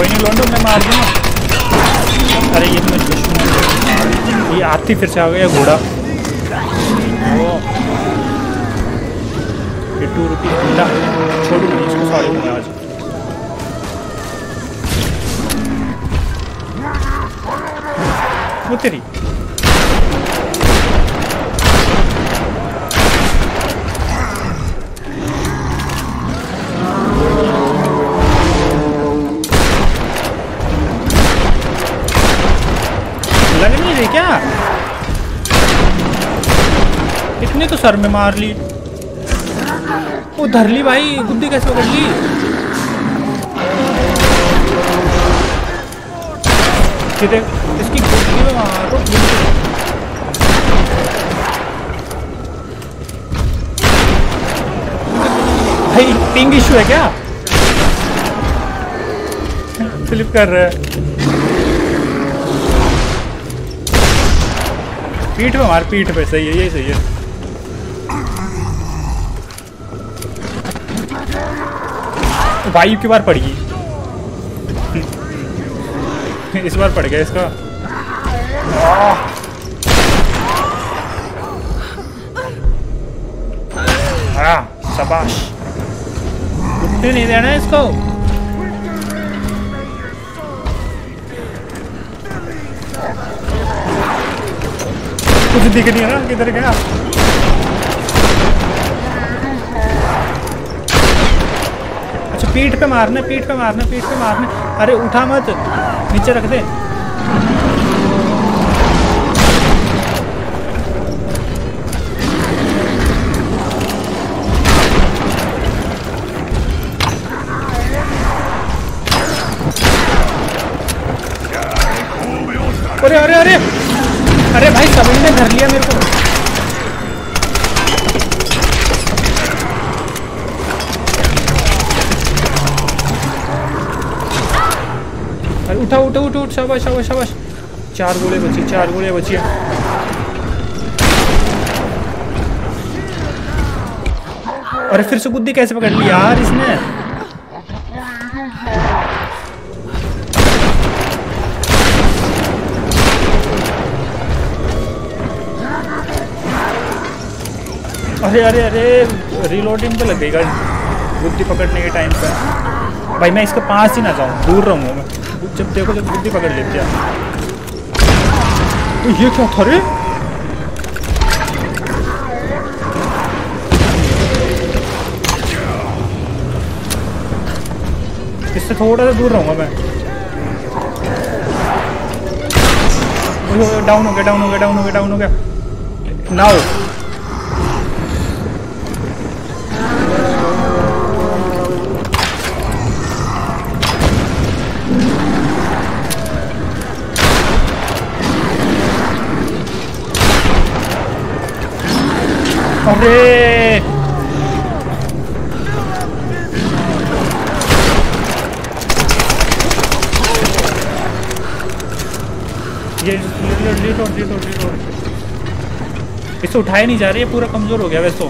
कोई नहीं लौंडो, मैं मार दूंगा। अरे ये तो मेरी दुश्मन, ये हाथी फिर से आ गया घोड़ा। वो ये 2 रुपये अंडा छोड़ू नहीं इसको, सारे दूंगा आज। वो तेरी लग नहीं रही क्या? इतने तो सर में मार ली। वो धर ली भाई, गुद्दी कैसे पकड़ ली? इसकी गुद्दी में मारो। भाई पिंग इशू है क्या? फ्लिप कर रहा है। पीठ पे मार, पीठ पे। सही है, यही सही है। वायु की बार पड़ गई। इस बार पड़ गया इसका। हाँ शाबाश, उठने नहीं देना इसको। कुछ दिख नहीं रहा किधर गया। अच्छा पीठ पे मारना, पीठ पे मारना, पीठ पे मारना। अरे उठा मत, नीचे रख दे। अरे अरे अरे अरे भाई सभी ने धर लिया मेरे को। अरे उठा उठा उठा उठ, शाबाश शाबाश शाबाश। 4 गोले बची, 4 गोले बची। अरे फिर से गुद्दी कैसे पकड़ ली यार इसने? अरे अरे अरे रिलोडिंग पे लगेगा बुद्धि पकड़ने के टाइम पे। भाई मैं इसके पास ही ना जाऊँ, दूर रहूँगा मैं। जब देखो जब बुद्धि पकड़ लेती है। ये क्या था रे? इससे थोड़ा सा दूर रहूँगा मैं। डाउन हो गया, डाउन हो गया, डाउन हो गया, डाउन हो गया। नाउ अरे ये इसे उठाया नहीं जा रही है, पूरा कमजोर हो गया वैसे तो।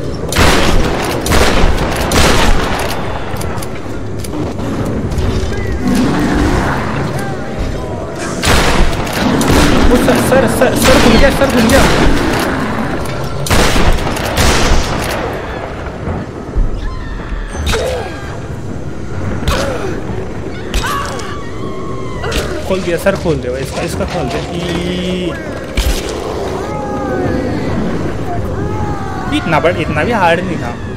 सर सर सर खुल गया, सर खुल गया। खोल दिया, सर खोल दे, इसका खोल दे। इतना भी हार्ड नहीं था।